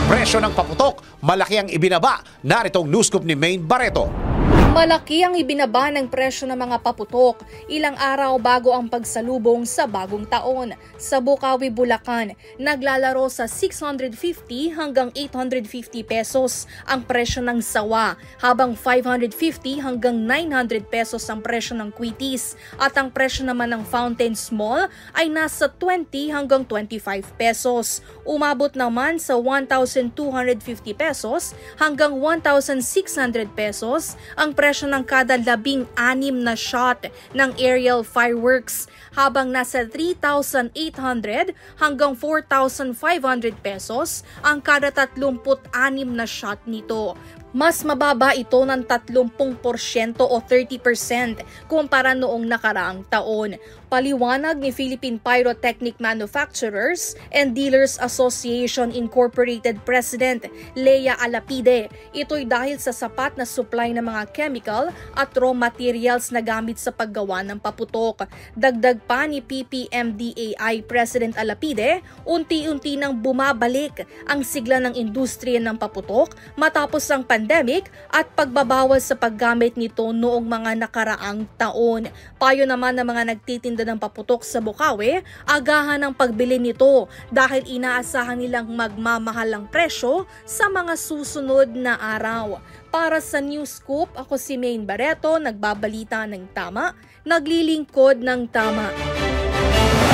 Presyo ng paputok, malaki ang ibinaba. Naritong news scoop ni Maine Barreto. Malaki ang ibinaba ng presyo ng mga paputok ilang araw bago ang pagsalubong sa bagong taon. Sa Bukawi, Bulacan, naglalaro sa 650 hanggang 850 pesos ang presyo ng sawa, habang 550 hanggang 900 pesos ang presyo ng kwitis, at ang presyo naman ng fountain small ay nasa 20 hanggang 25 pesos. Umabot naman sa 1,250 pesos hanggang 1,600 pesos ang presyo ng kada 16 na shot ng aerial fireworks, habang nasa 3,800 hanggang 4,500 pesos ang kada 36 na shot nito. Mas mababa ito ng 30% o 30% kumpara noong nakaraang taon. Paliwanag ni Philippine Pyrotechnic Manufacturers and Dealers Association Incorporated President Lea Alapide, ito'y dahil sa sapat na supply ng mga chemical at raw materials na gamit sa paggawa ng paputok. Dagdag pa ni PPMDAI President Alapide, unti-unti nang bumabalik ang sigla ng industriya ng paputok matapos ang pandemic at pagbabawal sa paggamit nito noong mga nakaraang taon. Payo naman ng mga nagtitinda ng paputok sa Bukawi, agahan ang pagbili nito dahil inaasahan nilang magmamahal ang presyo sa mga susunod na araw. Para sa News Scoop, ako si Maine Barreto, nagbabalita ng tama, naglilingkod ng tama.